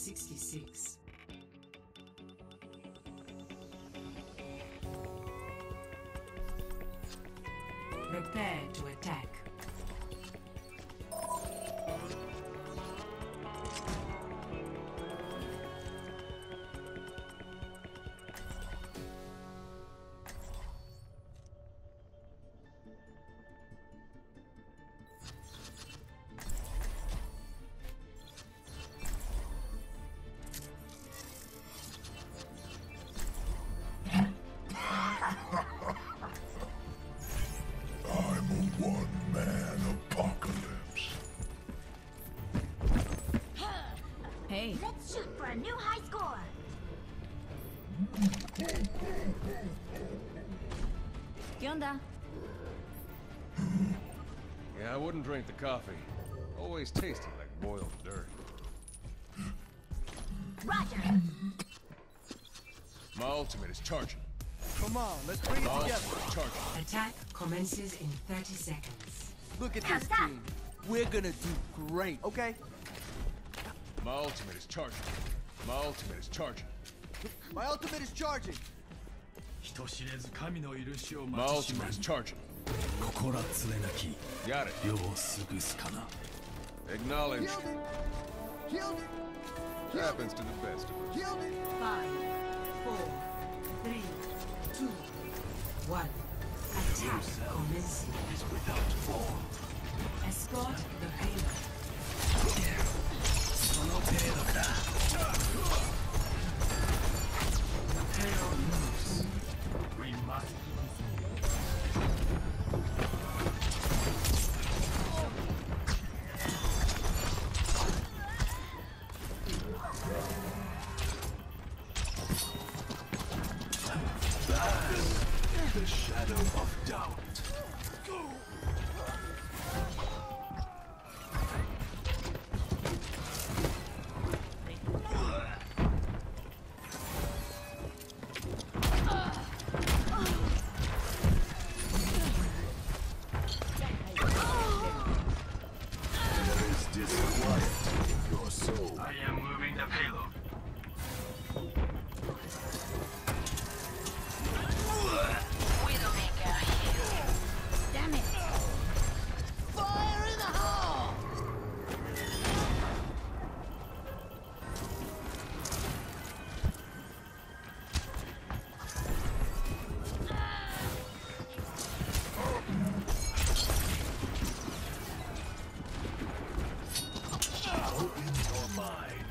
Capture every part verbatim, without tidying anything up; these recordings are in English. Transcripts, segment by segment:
sixty-six. Prepare to attack. Hey. Let's shoot for a new high score. ¿Qué onda? Yeah, I wouldn't drink the coffee. Always tasted like boiled dirt. Roger. My ultimate is charging. Come on, let's bring it My together. ultimate is charging. Attack commences in thirty seconds. Look at this team. We're gonna do great, okay? My ultimate is charging. My ultimate is charging. My ultimate is charging. 人知れず神の許しを My 待ちし ultimate め is charging. 心つれなき Got it. 世を過ぐすかな Acknowledge. Killed it. Killed it. Happens to the best of us. Killed it. Five, four, three, two, one. Attack commencing. is without form Escort the payload. その程度か The payload moves. We must the shadow of doubt there is disquiet in your soul. I am moving the payload. Widowmaker here. Damn it. Fire in the hole! Open your mind.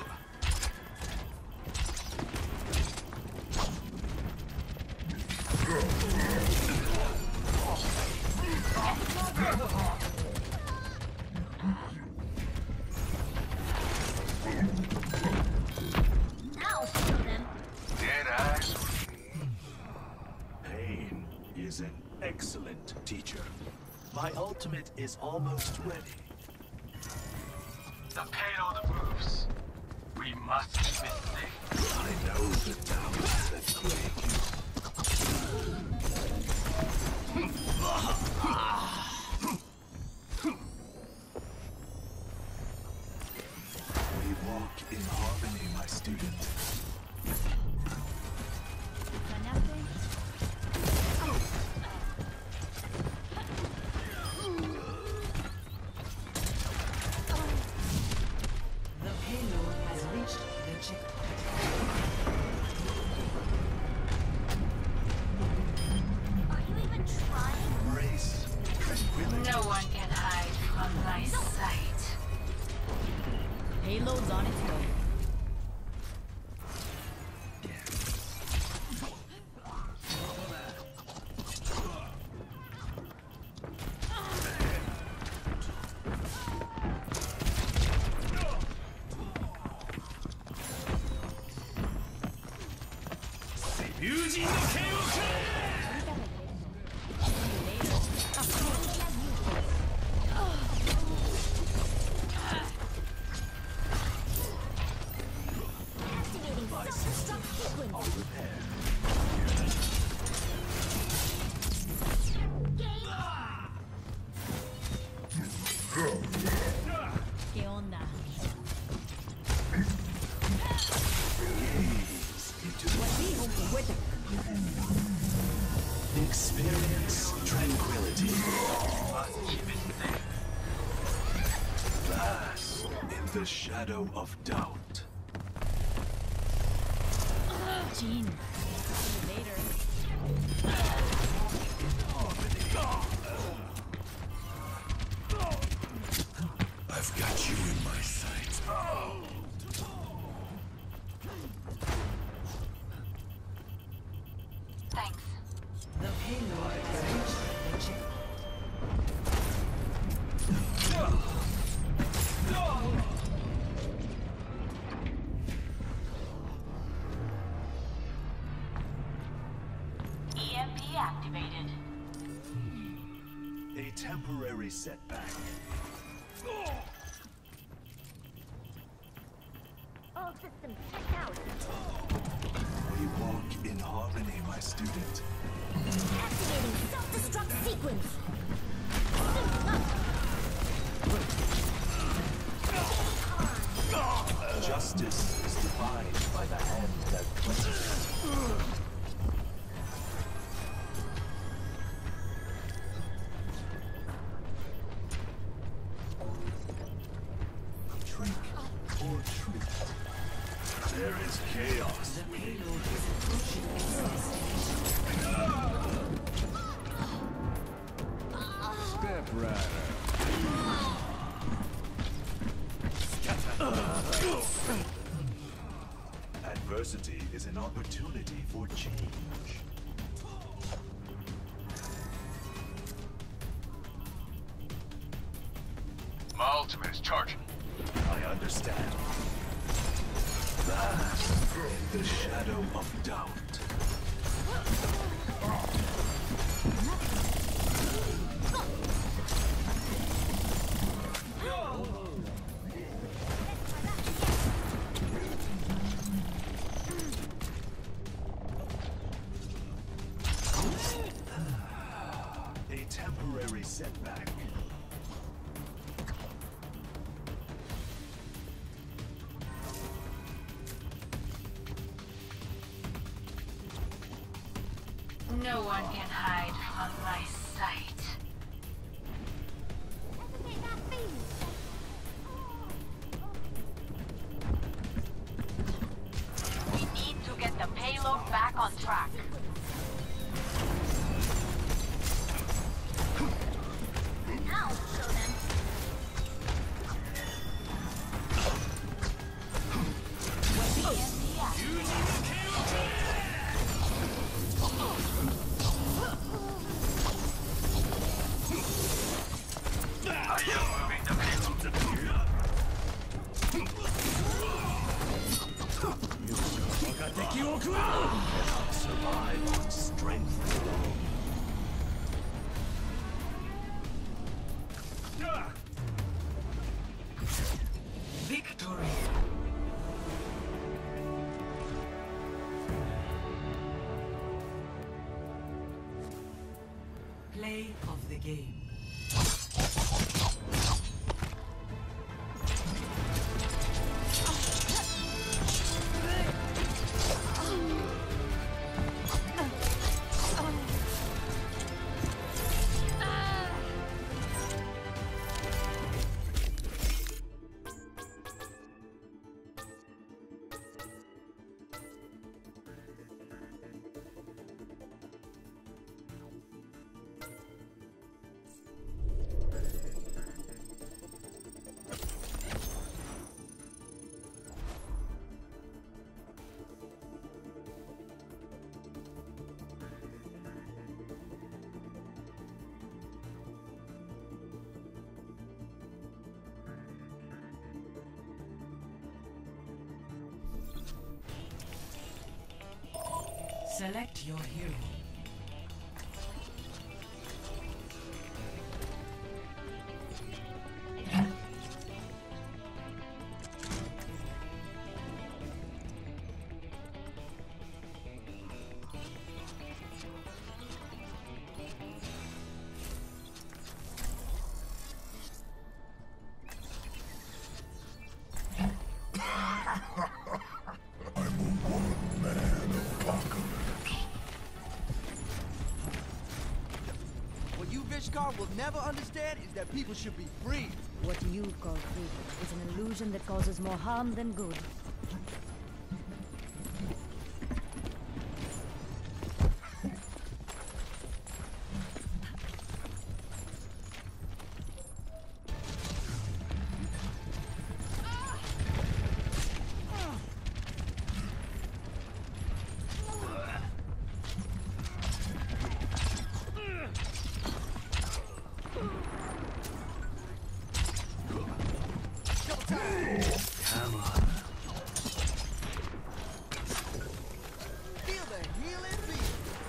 I'll show them. Dead eyes. Pain is an excellent teacher. My ultimate is almost ready. The payload moves. We must keep it safe. I know the doubts that plague you. We walk in harmony, my student. The payload has reached the checkpoint. Are you even trying? Grace, tranquility. No one can hide from my sight. Payload's on its way. Activating self-destruct sequence. ¿Qué onda? Experience tranquility. Must keep it safe. Bask in the shadow of doubt. Jean. Later. I've got you in my sight. Thanks. The payload has reached the checkpoint. E M P activated. A temporary setback. All systems checked out. We walk in harmony, my student. Activating self-destruct sequence. Justice is defined by the hand that cleanses. Trick or treat. There is chaos. The payload is approaching its destination. Step right Adversity is an opportunity for change. My ultimate is charging. I understand. Bask in the shadow of doubt. A temporary setback. No one can hide from my sight. Activate that beam. We need to get the payload back on track. Now show them. E M P activated. I am moving the payload. Survive on strength alone. Victory! Play of the game. Select your hero. I'm a one-man apocalypse. you'll never understand is that people should be free. What you call freedom is an illusion that causes more harm than good. Come on. Feel the healing beat.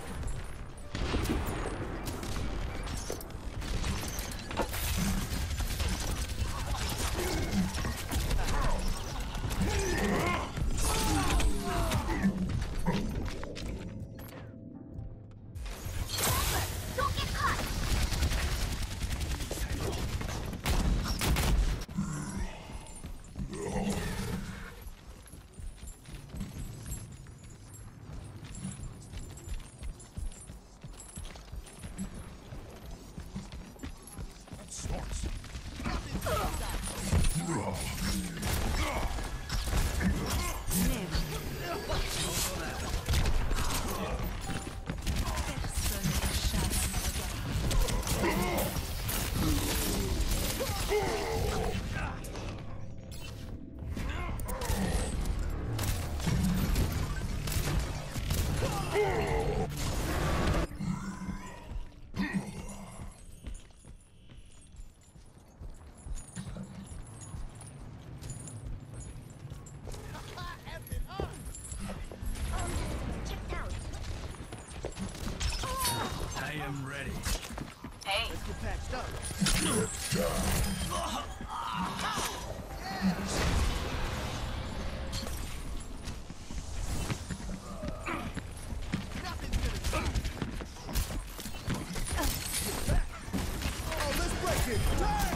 Don't get caught! I am ready. Hey, Let's get patched up. Nothing's gonna stop. Get back. Oh, let's break it. Damn!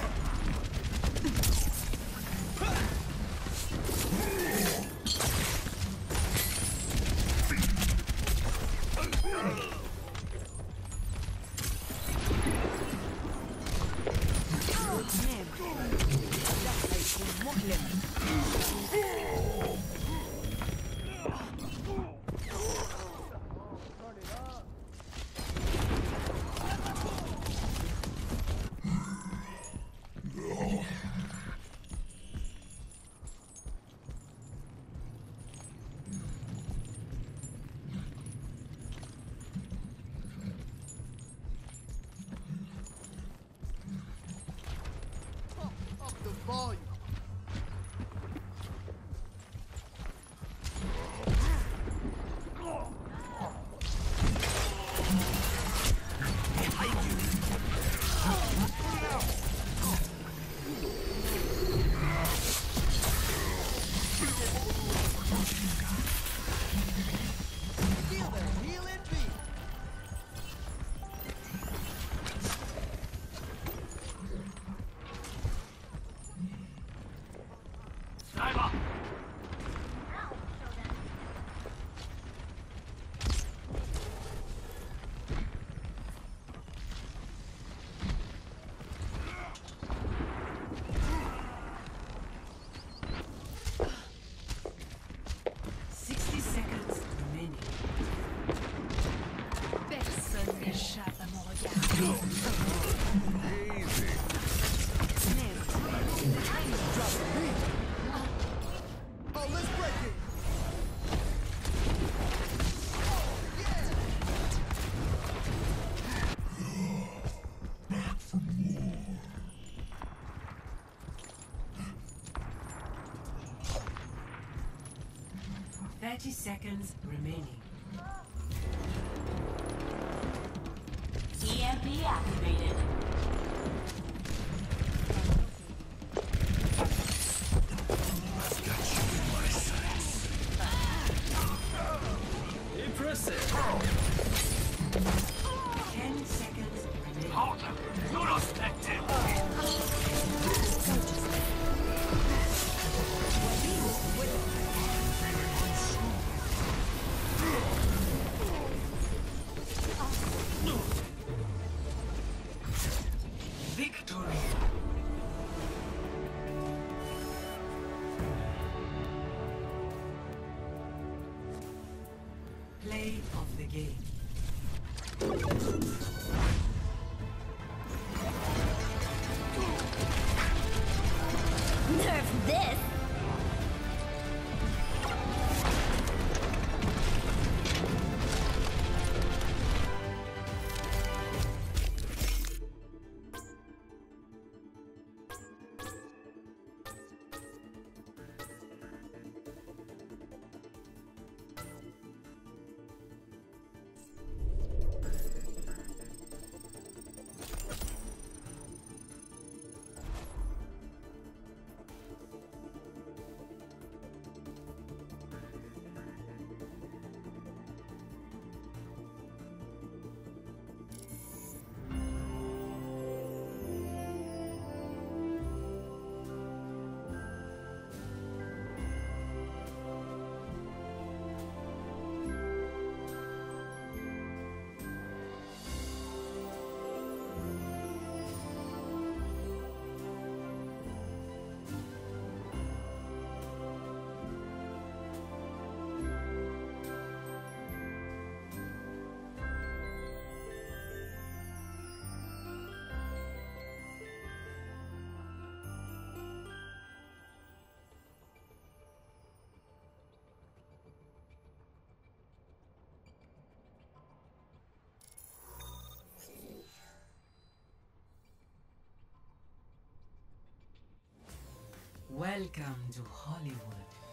Up the volume. Feel the healing beat. Sniper! Sixty seconds remaining. Personne n'échappe à mon regard. Easy. Drop the beat. Oh, let's break it. Thirty seconds remaining. E M P activated. Impressive! Ten seconds remaining. Halt! Do not active! of the game. Nerf this! Welcome to Hollywood.